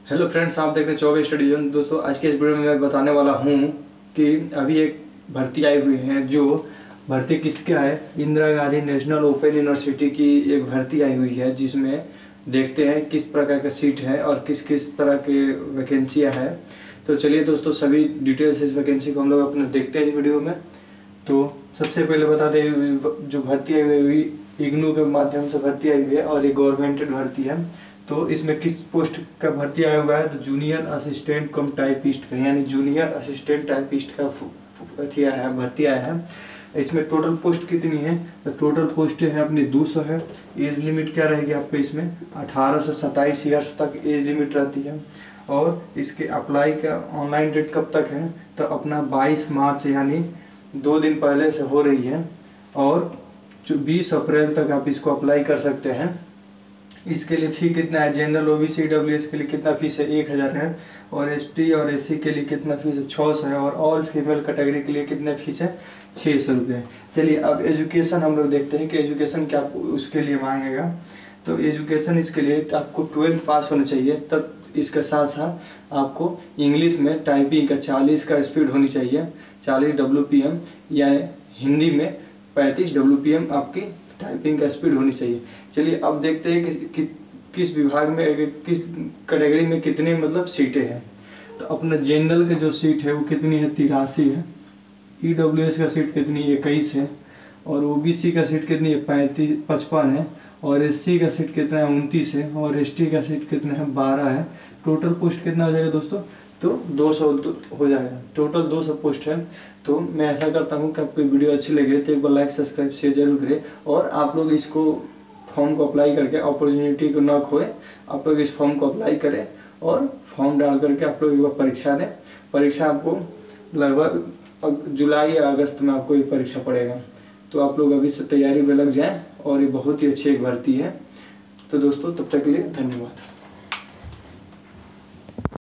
Hello friends, आप देख रहे हैं 24 स्टडी जोन। दोस्तों, आज के इस वीडियो में मैं बताने वाला हूं कि अभी एक भर्ती आई हुई है। जो भर्ती किसका है, Indira Gandhi national open university की एक भर्ती आई हुई है, जिसमें देखते हैं किस प्रकार का सीट है और किस किस तरह के वैकेंसियाँ है। तो चलिए दोस्तों, सभी डिटेल्स इस वैकेंसी को हम लोग अपने देखते हैं इस वीडियो में। तो सबसे पहले बता दें, जो भर्ती आई हुई इग्नू के माध्यम से भर्ती आई हुई है और ये गवर्नमेंटेड भर्ती है। तो इसमें किस पोस्ट का भर्ती आया हुआ है, तो जूनियर असिस्टेंट कम टाइपिस्ट का, यानी जूनियर असिस्टेंट टाइपिस्ट का भर्ती आया है। इसमें टोटल पोस्ट कितनी है, तो टोटल पोस्ट है अपनी 200 है। एज लिमिट क्या रहेगी आपको, इसमें 18 से 27 ईयर्स तक एज लिमिट रहती है। और इसके अप्लाई का ऑनलाइन डेट कब तक है, तो अपना 22 मार्च यानी 2 दिन पहले से हो रही है। और 20 अप्रैल तक आप इसको अप्लाई कर सकते हैं। इसके लिए फी कितना है, जनरल ओबीसी डब्ल्यूएस के लिए कितना फीस है, 1000 है। और एसटी और एससी के लिए कितना फीस है, 600 है। और ऑल फीमेल कैटेगरी के लिए कितना फीस है, 600 रुपये। चलिए अब एजुकेशन हम लोग देखते हैं कि एजुकेशन क्या उसके लिए मांगेगा। तो एजुकेशन इसके लिए आपको 12th पास होना चाहिए। तब इसके साथ साथ आपको इंग्लिश में टाइपिंग का 40 का स्पीड होनी चाहिए, 40 WPM, या हिंदी में 35 WPM आपकी टाइपिंग का स्पीड होनी चाहिए। चलिए अब देखते हैं कि किस विभाग में, किस कैटेगरी में कितने मतलब सीटें हैं। तो अपना जनरल की जो सीट है वो कितनी है, 83 है। ईडब्ल्यूएस का सीट कितनी है, 21 है। और ओबीसी का सीट कितनी है, 55 है। और एससी का सीट कितना है, 29 है। और एसटी का सीट कितना है, 12 है। टोटल पोस्ट कितना हो जाएगा दोस्तों, तो 200 हो जाएगा। टोटल 200 पोस्ट है। तो मैं ऐसा करता हूँ कि आपको वीडियो अच्छी लगे तो एक बार लाइक सब्सक्राइब शेयर जरूर करें। और आप लोग इसको फॉर्म को अप्लाई करके अपॉर्चुनिटी को ना खोए, आप लोग इस फॉर्म को अप्लाई करें और फॉर्म डाल करके आप लोग एक बार परीक्षा दें। परीक्षा आपको लगभग जुलाई या अगस्त में आपको ये परीक्षा पड़ेगा। तो आप लोग अभी से तैयारी में लग जाएं। और ये बहुत ही अच्छी एक भर्ती है। तो दोस्तों, तब तक के लिए धन्यवाद।